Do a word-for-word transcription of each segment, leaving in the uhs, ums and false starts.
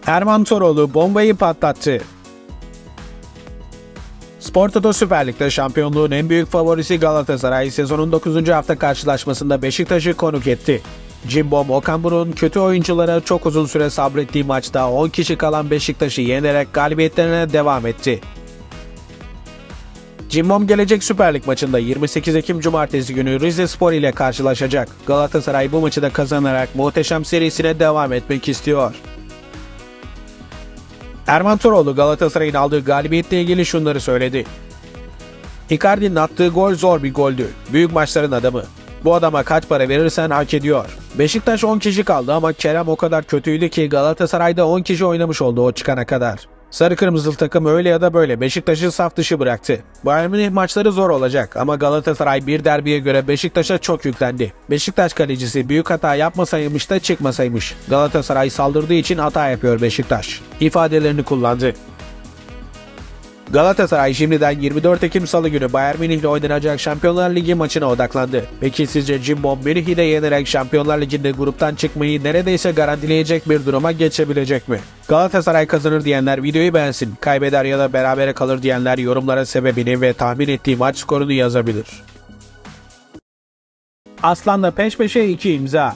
Erman Toroğlu bombayı patlattı. Spor Toto Süper Lig'de şampiyonluğun en büyük favorisi Galatasaray sezonun dokuzuncu hafta karşılaşmasında Beşiktaş'ı konuk etti. Cimbom Okan Buruk'un kötü oyunculara çok uzun süre sabrettiği maçta on kişi kalan Beşiktaş'ı yenerek galibiyetlerine devam etti. Cimbom gelecek Süper Lig maçında yirmi sekiz Ekim Cumartesi günü Rizespor ile karşılaşacak. Galatasaray bu maçı da kazanarak muhteşem serisine devam etmek istiyor. Erman Toroğlu Galatasaray'ın aldığı galibiyetle ilgili şunları söyledi. Icardi'nin attığı gol zor bir goldü. Büyük maçların adamı. Bu adama kaç para verirsen hak ediyor. Beşiktaş on kişi kaldı ama Kerem o kadar kötüydü ki Galatasaray'da on kişi oynamış oldu o çıkana kadar. Sarı kırmızılı takım öyle ya da böyle Beşiktaş'ı saf dışı bıraktı. Bayern Münih maçları zor olacak ama Galatasaray bir derbiye göre Beşiktaş'a çok yüklendi. Beşiktaş kalecisi büyük hata yapmasaymış da çıkmasaymış. Galatasaray saldırdığı için hata yapıyor Beşiktaş ifadelerini kullandı. Galatasaray şimdiden yirmi dört Ekim Salı günü Bayern Münih ile oynanacak Şampiyonlar Ligi maçına odaklandı. Peki sizce Cimbom Münih'i de yenerek Şampiyonlar Ligi'nde gruptan çıkmayı neredeyse garantileyecek bir duruma geçebilecek mi? Galatasaray kazanır diyenler videoyu beğensin, kaybeder ya da berabere kalır diyenler yorumlara sebebini ve tahmin ettiği maç skorunu yazabilir. Aslan'la peş peşe iki imza.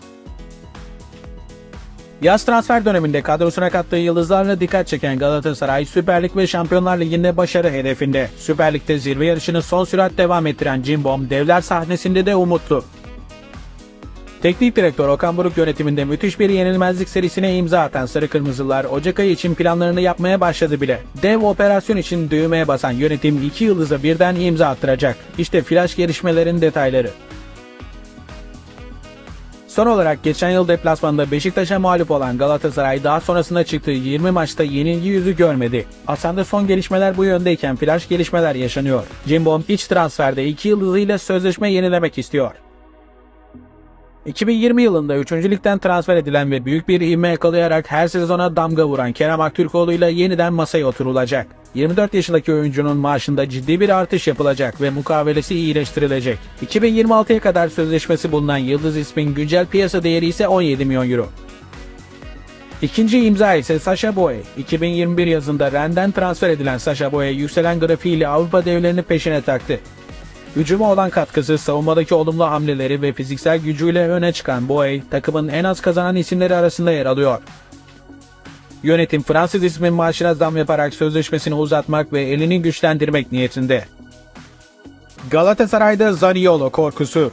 Yaz transfer döneminde kadrosuna kattığı yıldızlarla dikkat çeken Galatasaray, Süper Lig ve Şampiyonlar Ligi'nde başarı hedefinde. Süper Lig'de zirve yarışını son sürat devam ettiren Cimbom, devler sahnesinde de umutlu. Teknik direktör Okan Buruk yönetiminde müthiş bir yenilmezlik serisine imza atan Sarı Kırmızılar, Ocak ayı için planlarını yapmaya başladı bile. Dev operasyon için düğmeye basan yönetim iki yıldıza birden imza attıracak. İşte flash gelişmelerin detayları. Son olarak geçen yıl deplasmanda Beşiktaş'a mağlup olan Galatasaray daha sonrasında çıktığı yirmi maçta yenilgi yüzü görmedi. Aslında son gelişmeler bu yöndeyken flash gelişmeler yaşanıyor. Cimbom iç transferde iki yıldızıyla sözleşme yenilemek istiyor. iki bin yirmi yılında üçüncü ligden transfer edilen ve büyük bir ivme yakalayarak her sezona damga vuran Kerem Aktürkoğlu ile yeniden masaya oturulacak. yirmi dört yaşındaki oyuncunun maaşında ciddi bir artış yapılacak ve mukavelesi iyileştirilecek. iki bin yirmi altıya kadar sözleşmesi bulunan Yıldız ismin güncel piyasa değeri ise on yedi milyon euro. İkinci imza ise Sacha Boey. iki bin yirmi bir yazında Rennes'den transfer edilen Sacha Boey yükselen grafiğiyle Avrupa devlerini peşine taktı. Hücuma olan katkısı, savunmadaki olumlu hamleleri ve fiziksel gücüyle öne çıkan Boey, takımın en az kazanan isimleri arasında yer alıyor. Yönetim Fransız ismin maaşına zam yaparak sözleşmesini uzatmak ve elini güçlendirmek niyetinde. Galatasaray'da Zaniolo korkusu.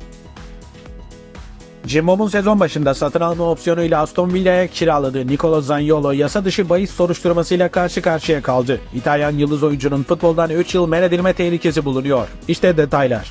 Cimbom'un sezon başında satın alma opsiyonuyla Aston Villa'ya kiraladığı Nicolo Zaniolo yasa dışı bahis soruşturmasıyla karşı karşıya kaldı. İtalyan yıldız oyuncunun futboldan üç yıl men edilme tehlikesi bulunuyor. İşte detaylar.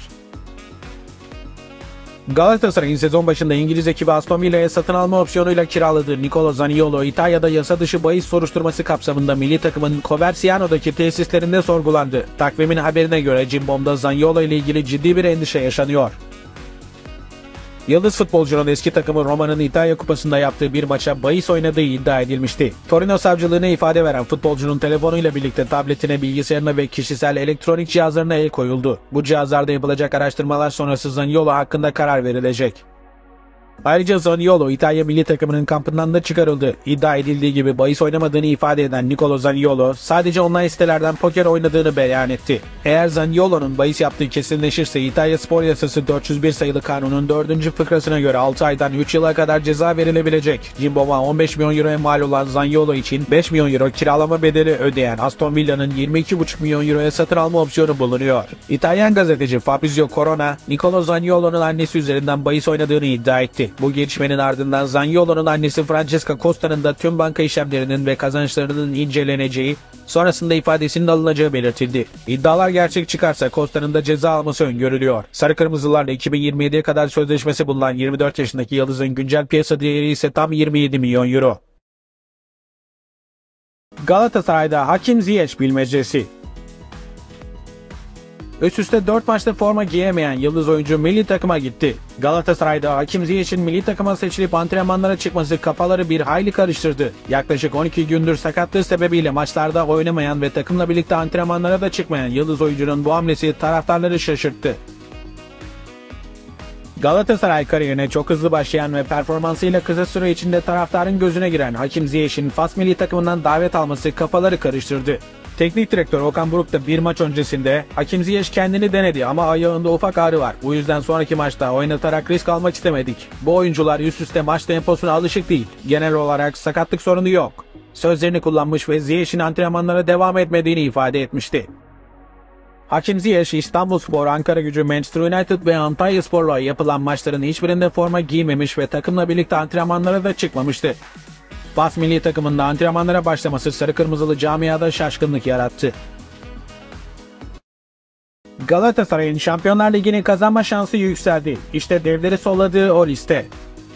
Galatasaray'ın sezon başında İngiliz ekibi Aston Villa'ya satın alma opsiyonuyla kiraladığı Nicolo Zaniolo, İtalya'da yasa dışı bahis soruşturması kapsamında milli takımın Coverciano'daki tesislerinde sorgulandı. Takvimin haberine göre Cimbom'da Zaniolo ile ilgili ciddi bir endişe yaşanıyor. Yıldız futbolcunun eski takımı Roma'nın İtalya Kupası'nda yaptığı bir maça bahis oynadığı iddia edilmişti. Torino savcılığına ifade veren futbolcunun telefonuyla birlikte tabletine, bilgisayarına ve kişisel elektronik cihazlarına el koyuldu. Bu cihazlarda yapılacak araştırmalar sonrası Zaniolo hakkında karar verilecek. Ayrıca Zaniolo, İtalya milli takımının kampından da çıkarıldı. İddia edildiği gibi bahis oynamadığını ifade eden Nicolo Zaniolo, sadece online sitelerden poker oynadığını beyan etti. Eğer Zaniolo'nun bahis yaptığı kesinleşirse İtalya Spor Yasası dört yüz bir sayılı kanunun dördüncü fıkrasına göre altı aydan üç yıla kadar ceza verilebilecek. Cimbom'a on beş milyon euroya mal olan Zaniolo için beş milyon euro kiralama bedeli ödeyen Aston Villa'nın yirmi iki buçuk milyon euroya satın alma opsiyonu bulunuyor. İtalyan gazeteci Fabrizio Corona, Nicolo Zaniolo'nun annesi üzerinden bahis oynadığını iddia etti. Bu gelişmenin ardından Zaniolo'nun annesi Francesca Costa'nın da tüm banka işlemlerinin ve kazançlarının inceleneceği, sonrasında ifadesinin alınacağı belirtildi. İddialar gerçek çıkarsa Costa'nın da ceza alması öngörülüyor. Sarı Kırmızılarla iki bin yirmi yediye kadar sözleşmesi bulunan yirmi dört yaşındaki Yıldız'ın güncel piyasa değeri ise tam yirmi yedi milyon euro. Galatasaray'da Hakim Ziyech bilmecesi. Üst üste dört maçta forma giyemeyen yıldız oyuncu milli takıma gitti. Galatasaray'da Hakim Ziyech'in milli takıma seçilip antrenmanlara çıkması kafaları bir hayli karıştırdı. Yaklaşık on iki gündür sakatlığı sebebiyle maçlarda oynamayan ve takımla birlikte antrenmanlara da çıkmayan yıldız oyuncunun bu hamlesi taraftarları şaşırttı. Galatasaray kariyerine çok hızlı başlayan ve performansıyla kısa süre içinde taraftarın gözüne giren Hakim Ziyech'in Fas milli takımından davet alması kafaları karıştırdı. Teknik direktör Okan Buruk da bir maç öncesinde Hakim Ziyech kendini denedi ama ayağında ufak ağrı var. Bu yüzden sonraki maçta oynatarak risk almak istemedik. Bu oyuncular üst üste maç temposuna alışık değil. Genel olarak sakatlık sorunu yok. Sözlerini kullanmış ve Ziyech'in antrenmanlara devam etmediğini ifade etmişti. Hakim Ziyech, İstanbulspor, Ankaragücü, Manchester United ve Antalyaspor'la yapılan maçların hiçbirinde forma giymemiş ve takımla birlikte antrenmanlara da çıkmamıştı. Fas milli takımında antrenmanlara başlaması sarı kırmızılı camiada şaşkınlık yarattı. Galatasaray'ın Şampiyonlar Ligi'ni kazanma şansı yükseldi. İşte devleri solladığı o liste.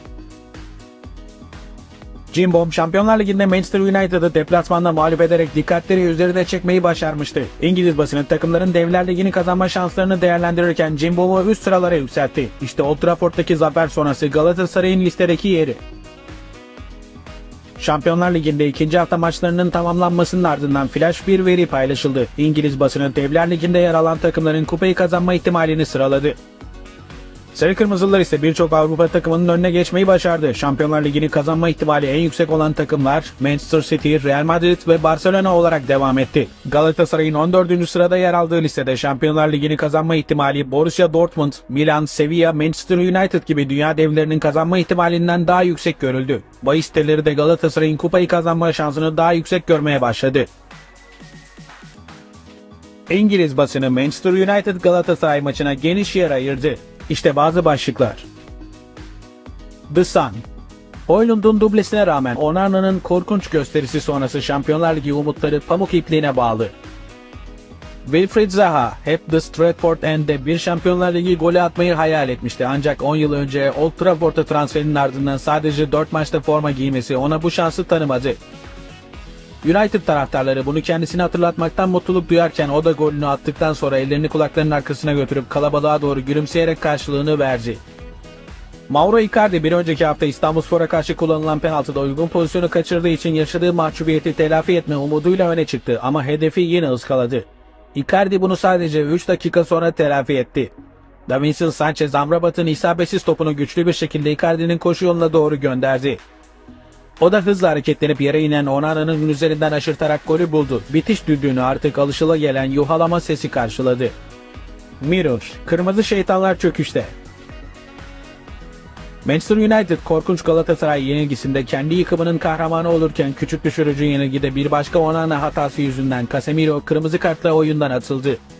Cimbom, Şampiyonlar Ligi'nde Manchester United'ı deplasmanda mağlup ederek dikkatleri üzerine çekmeyi başarmıştı. İngiliz basını takımların Devler Ligi'ni kazanma şanslarını değerlendirirken Cimbom'u üst sıralara yükseltti. İşte Old Trafford'daki zafer sonrası Galatasaray'ın listedeki yeri. Şampiyonlar Ligi'nde ikinci hafta maçlarının tamamlanmasının ardından flash bir veri paylaşıldı. İngiliz basını Devler Ligi'nde yer alan takımların kupayı kazanma ihtimalini sıraladı. Sarı Kırmızılar ise birçok Avrupa takımının önüne geçmeyi başardı. Şampiyonlar Ligi'ni kazanma ihtimali en yüksek olan takımlar Manchester City, Real Madrid ve Barcelona olarak devam etti. Galatasaray'ın on dördüncü sırada yer aldığı listede Şampiyonlar Ligi'ni kazanma ihtimali Borussia Dortmund, Milan, Sevilla, Manchester United gibi dünya devlerinin kazanma ihtimalinden daha yüksek görüldü. Bahis siteleri de Galatasaray'ın kupayı kazanma şansını daha yüksek görmeye başladı. İngiliz basını Manchester United Galatasaray maçına geniş yer ayırdı. İşte bazı başlıklar. The Sun. Højlund'un dublesine rağmen Onana'nın korkunç gösterisi sonrası Şampiyonlar Ligi umutları pamuk ipliğine bağlı. Wilfried Zaha hep The Stratford End'de bir Şampiyonlar Ligi golü atmayı hayal etmişti. Ancak on yıl önce Old Trafford'a transferinin ardından sadece dört maçta forma giymesi ona bu şansı tanımadı. United taraftarları bunu kendisine hatırlatmaktan mutluluk duyarken o da golünü attıktan sonra ellerini kulaklarının arkasına götürüp kalabalığa doğru gülümseyerek karşılığını verdi. Mauro Icardi bir önceki hafta İstanbulspor'a karşı kullanılan penaltıda uygun pozisyonu kaçırdığı için yaşadığı mahcubiyeti telafi etme umuduyla öne çıktı ama hedefi yine ıskaladı. Icardi bunu sadece üç dakika sonra telafi etti. Davinson Sanchez Amrabat'ın isabetsiz topunu güçlü bir şekilde Icardi'nin koşu yoluna doğru gönderdi. O da hızla hareketlenip yere inen Onana'nın üzerinden aşırtarak golü buldu. Bitiş düdüğünü artık alışılagelen yuhalama sesi karşıladı. Mirror, kırmızı şeytanlar çöküşte. Manchester United korkunç Galatasaray yenilgisinde kendi yıkımının kahramanı olurken küçük düşürücü yenilgide bir başka Onana hatası yüzünden Casemiro kırmızı kartla oyundan atıldı.